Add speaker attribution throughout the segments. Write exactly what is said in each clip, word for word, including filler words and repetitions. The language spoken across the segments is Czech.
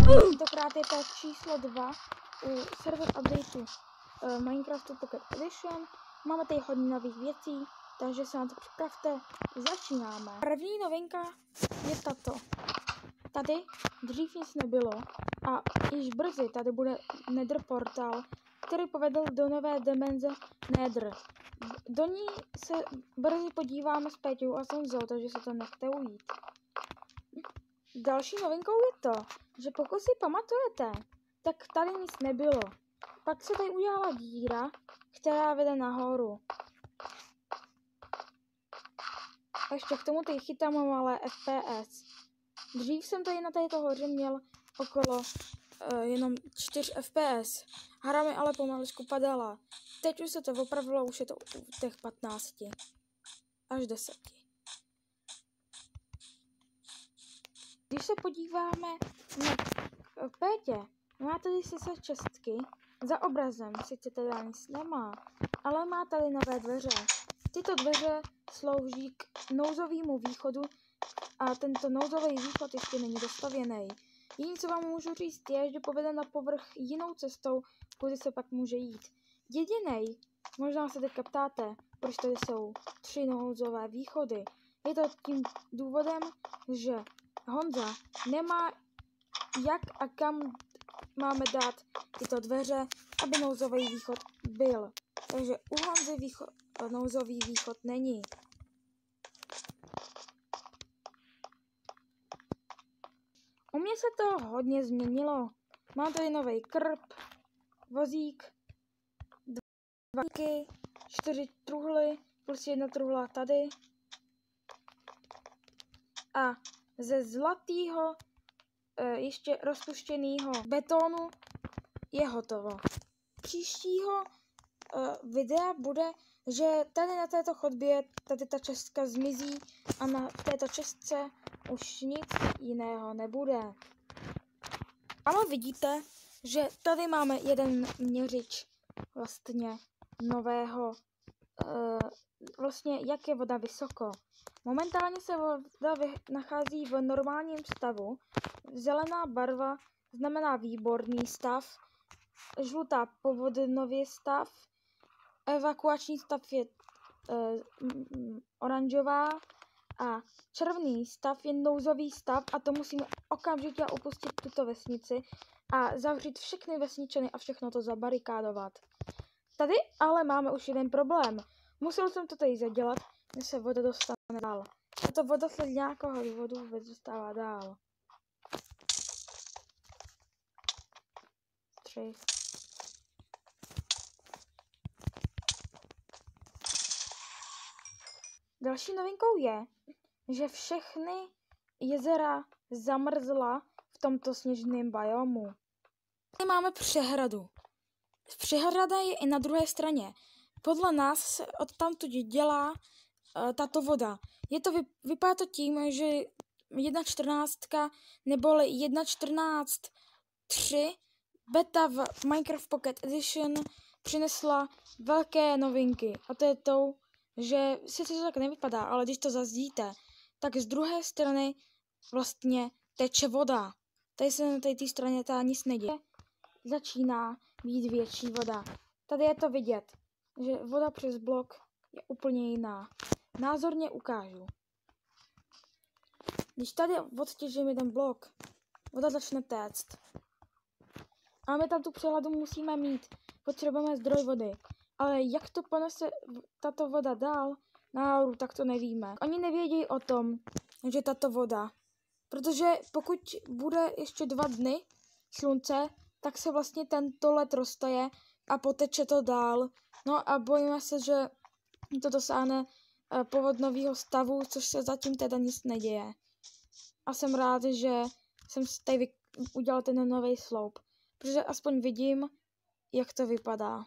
Speaker 1: Tentokrát je to číslo dva u server updateu uh, Minecraftu Pocket Edition. Máme tady hodně nových věcí, takže se na to připravte. Začínáme. První novinka je tato. Tady dřív nic nebylo a již brzy tady bude Nether portál, který povedl do nové dimenze Nether. Do ní se brzy podíváme s Péťou a Sonzou, takže se to nechte ujít. Další novinkou je to, že pokud si pamatujete, tak tady nic nebylo. Pak se tady udělala díra, která vede nahoru. A ještě k tomu tady chytám malé F P S. Dřív jsem tady na této hoře měl okolo uh, jenom čtyři F P S. Hra mi ale pomaličku padala. Teď už se to opravilo, už je to u těch patnácti až deseti. Když se podíváme na Pétě, má tady sice čestky, za obrazem sice teda nic nemá, ale má tady nové dveře. Tyto dveře slouží k nouzovému východu a tento nouzový východ ještě není dostavěný. Jediné, co vám můžu říct, je, že povede na povrch jinou cestou, kudy se pak může jít. Jedinej, možná se teďka ptáte, proč tady jsou tři nouzové východy. Je to tím důvodem, že Honza nemá jak a kam máme dát tyto dveře, aby nouzový východ byl. Takže u Honzy východ, nouzový východ není. U mě se to hodně změnilo. Mám tady nový krb, vozík, dva díky, čtyři truhly, plus jedna truhla tady. A ze zlatého e, ještě rozpuštěného betonu je hotovo. Příštího e, videa bude, že tady na této chodbě tady ta čestka zmizí a na této čestce už nic jiného nebude. Ano, vidíte, že tady máme jeden měřič vlastně nového, e, vlastně jak je voda vysoko. Momentálně se voda nachází v normálním stavu. Zelená barva znamená výborný stav, žlutá povodnový stav, evakuační stav je e, oranžová a červený stav je nouzový stav a to musíme okamžitě opustit tuto vesnici a zavřít všechny vesničany a všechno to zabarikádovat. Tady ale máme už jeden problém. Musel jsem to tady zadělat, než se voda dostane dál. A to voda se z nějakého důvodu vůbec dostává dál. Tři. Další novinkou je, že všechny jezera zamrzla v tomto sněžném biomu. Tady máme přehradu. Přehrada je i na druhé straně. Podle nás se odtamtud dělá uh, tato voda. Je to, vypadá to tím, že jedna čtrnáct neboli jedna čtrnáct tři beta v Minecraft Pocket Edition přinesla velké novinky. A to je to, že sice to tak nevypadá, ale když to zazdíte, tak z druhé strany vlastně teče voda. Tady se na té straně ta nic neděje. Začíná být větší voda. Tady je to vidět, že voda přes blok je úplně jiná. Názorně ukážu. Když tady odtěžíme ten blok, voda začne téct. A my tam tu přehladu musíme mít. Potřebujeme zdroj vody. Ale jak to ponese tato voda dál nahoru, tak to nevíme. Oni nevědí o tom, že tato voda. Protože pokud bude ještě dva dny slunce, tak se vlastně tento led roztaje a poteče to dál. No a bojíme se, že to dosáhne povodnového stavu, což se zatím teda nic neděje. A jsem rád, že jsem tady udělal ten nový sloup. Protože aspoň vidím, jak to vypadá.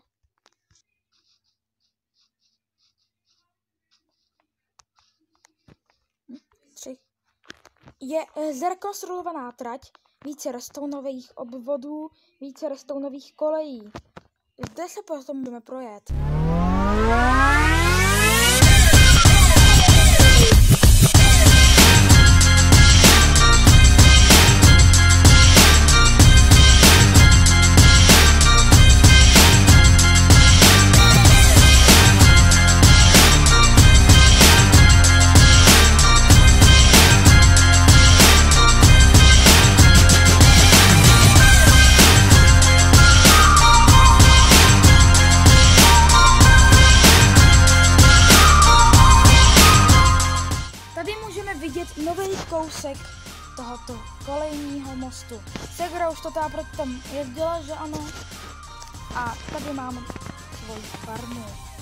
Speaker 1: Tři. Je zrekonstruovaná trať, více restaunových obvodů, více restaunových kolejí. Zde se potom budeme projet. do kolejního mostu. Segra už to tá proti tam jezdila, že ano? A tady máme svoji farmu.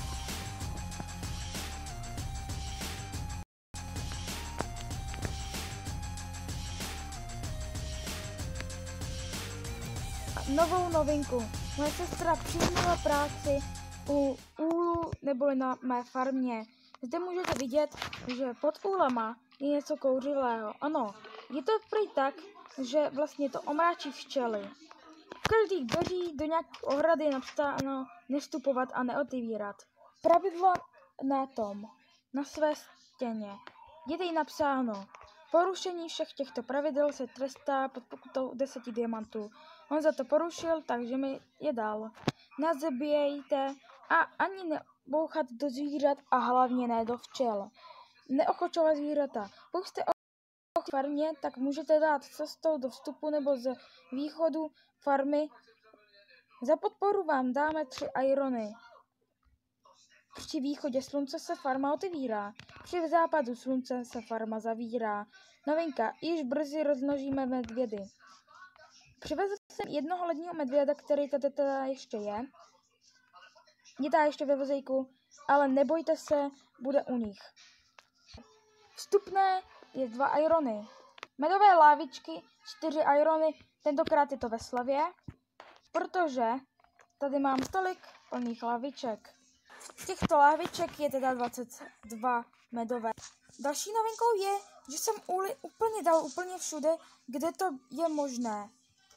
Speaker 1: Novou novinku. Moje sestra přijmula práci u úlu neboli na mé farmě. Zde můžete vidět, že pod úlema je něco kouřivého. Ano, je to prý tak, že vlastně to omráčí včely. V každých dveří do nějaké ohrady je napsáno nevstupovat a neotevírat. Pravidlo na tom, na své stěně. Je tady napsáno, porušení všech těchto pravidel se trestá pod pokutou deseti diamantů. On za to porušil, takže mi je dal. Nezabíjejte a ani nebouchat do zvířat a hlavně ne do včel. Neochočovat zvířata. Pokud jste o farmě, tak můžete dát cestou do vstupu nebo z východu farmy. Za podporu vám dáme tři irony. Při východě slunce se farma otevírá. Při západu slunce se farma zavírá. Novinka, již brzy rozmnožíme medvědy. Přivezl jsem jednoho ledního medvěda, který tady teda ještě je. Je tady ještě ve vozejku, ale nebojte se, bude u nich. Vstupné je dva irony. Medové lávičky, čtyři irony, tentokrát je to ve slevě, protože tady mám tolik plných láviček. Z těchto láviček je teda dvacet dva medové. Další novinkou je, že jsem úly úplně dal úplně všude, kde to je možné.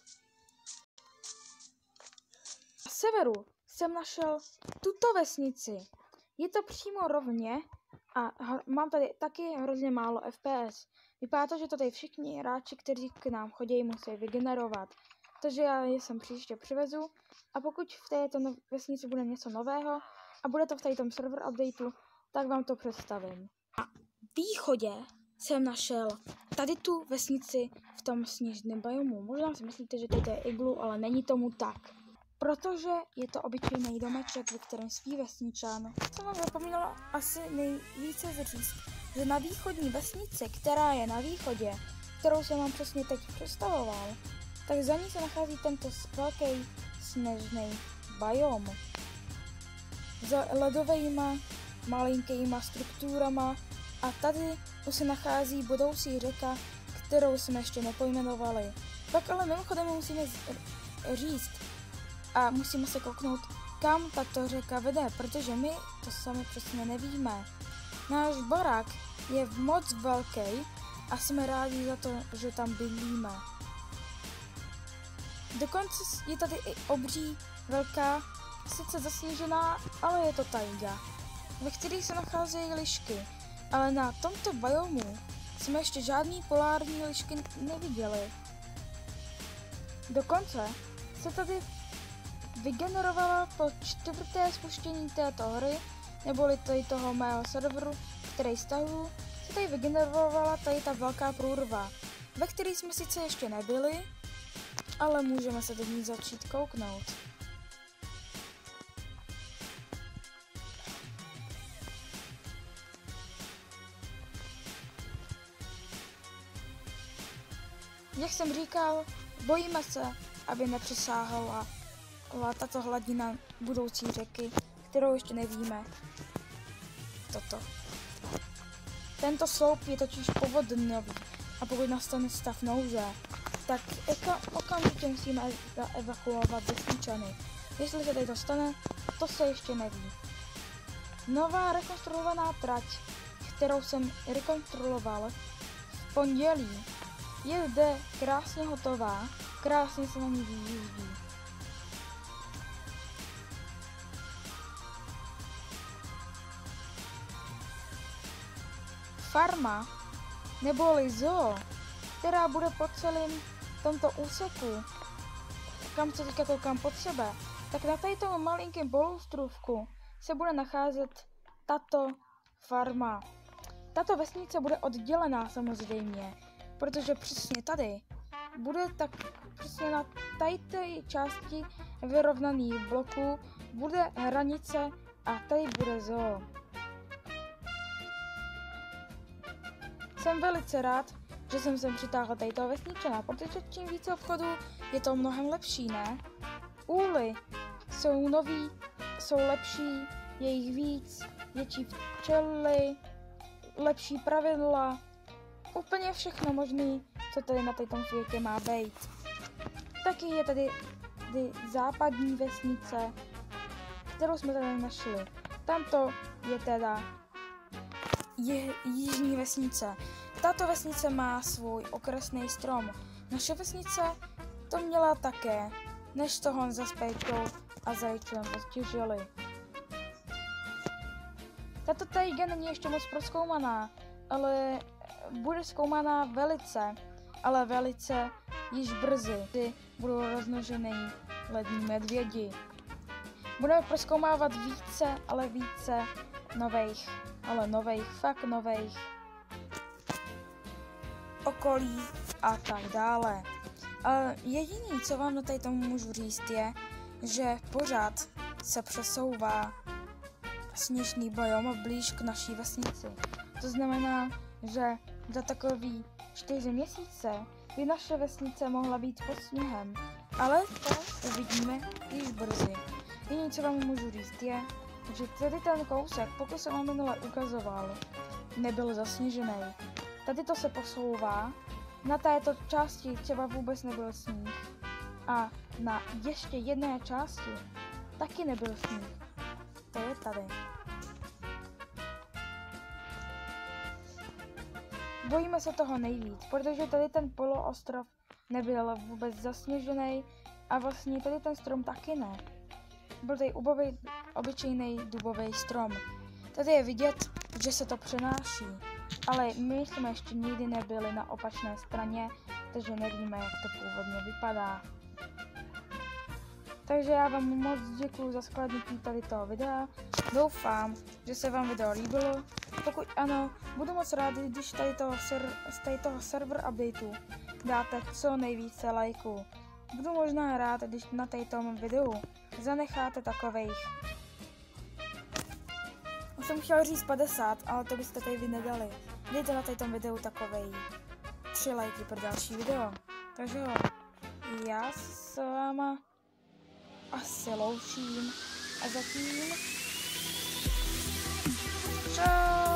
Speaker 1: Na severu jsem našel tuto vesnici. Je to přímo rovně a mám tady taky hrozně málo F P S. Vypadá to, že to tady všichni hráči, kteří k nám chodí, musí vygenerovat. Takže já je sem příště přivezu a pokud v této no- vesnici bude něco nového a bude to v tom server updateu, tak vám to představím. A v východě jsem našel tady tu vesnici v tom sněžném biomu. Možná si myslíte, že to je iglu, ale není tomu tak. Protože je to obyčejný domeček, ve kterém spí vesničan. Co vám zapomínalo asi nejvíce říct, že na východní vesnici, která je na východě, kterou jsem vám přesně teď představoval, tak za ní se nachází tento velký sněžný biom. Za ledovejma malinkýma strukturama a tady už se nachází budoucí řeka, kterou jsme ještě nepojmenovali. Pak ale mimochodem musíme říct a musíme se kouknout, kam tato řeka vede, protože my to sami přesně nevíme. Náš barák je moc velký a jsme rádi za to, že tam bydlíme. Dokonce je tady i obří, velká, sice zasněžená, ale je to tajga, ve kterých se nacházejí lišky, ale na tomto biomu jsme ještě žádný polární lišky neviděli. Dokonce se tady vygenerovala po čtvrté spuštění této hry, neboli tady toho mého serveru, který stahuju, se tady vygenerovala tady ta velká průrva, ve které jsme sice ještě nebyli, ale můžeme se do ní začít kouknout. Jak jsem říkal, bojíme se, aby nepřesáhla tato hladina budoucí řeky, kterou ještě nevíme. Toto. Tento sloup je totiž povodňový a pokud nastane stav nouze, tak eka, okamžitě musíme evakuovat vesničany. Jestli se tady dostane, to se ještě neví. Nová rekonstruovaná trať, kterou jsem rekonstruoval v pondělí, je zde krásně hotová, krásně se na ní vyjíždí. Farma, neboli zoo, která bude po celém tomto úseku, kam se teďka koukám pod sebe, tak na tady tomu malinkém poloostrůvku se bude nacházet tato farma. Tato vesnice bude oddělená samozřejmě, protože přesně tady bude tak přesně na této části vyrovnaných bloků bude hranice a tady bude zoo. Jsem velice rád, že jsem sem přitáhla tady toho vesničana, protože čím více obchodů je to mnohem lepší, ne? Úly jsou nový, jsou lepší, je jich víc, větší včely, lepší pravidla, úplně všechno možné, co tady na tom světě má být. Taky je tady, tady západní vesnice, kterou jsme tady našli. Tamto je teda je jižní vesnice. Tato vesnice má svůj okrasný strom. Naše vesnice to měla také, než toho za Spejčkou a Zajíčem postěžili. Tato tajga není ještě moc prozkoumaná, ale bude zkoumaná velice, ale velice již brzy, kdy budou rozmnožený lední medvědi. Budeme prozkoumávat více, ale více nových, ale nových, fakt nových okolí a tak dále. A jediný, co vám na tady tomu můžu říct, je, že pořád se přesouvá sněžný biom blíž k naší vesnici. To znamená, že za takový čtyři měsíce by naše vesnice mohla být pod sněhem, ale to uvidíme již brzy. Jediné, co vám můžu říct, je, že tady ten kousek, pokud jsem vám minule ukazoval, nebyl zasněžený. Tady to se posouvá, na této části třeba vůbec nebyl sníh a na ještě jedné části taky nebyl sníh. To je tady. Bojíme se toho nejvíc, protože tady ten poloostrov nebyl vůbec zasněžený a vlastně tady ten strom taky ne. Byl tady ubový, obyčejný dubový strom. Tady je vidět, že se to přenáší, ale my jsme ještě nikdy nebyli na opačné straně, takže nevíme, jak to původně vypadá. Takže já vám moc děkuji za shlédnutí tady toho videa. Doufám, že se vám video líbilo. Pokud ano, budu moc rád, když tady toho, ser, z tady toho server updateu dáte co nejvíce lajků. Budu možná rád, když na tady tom videu zanecháte takovejch. Už jsem chtěl říct padesát, ale to byste tady vy nedali. Dejte na tady tom videu takovej tři lajky pro další video. Takže jo, já s váma asi loučím a zatím čau.